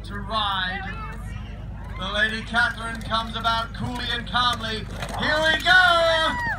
to ride. The Lady Catherine comes about coolly and calmly. Here we go!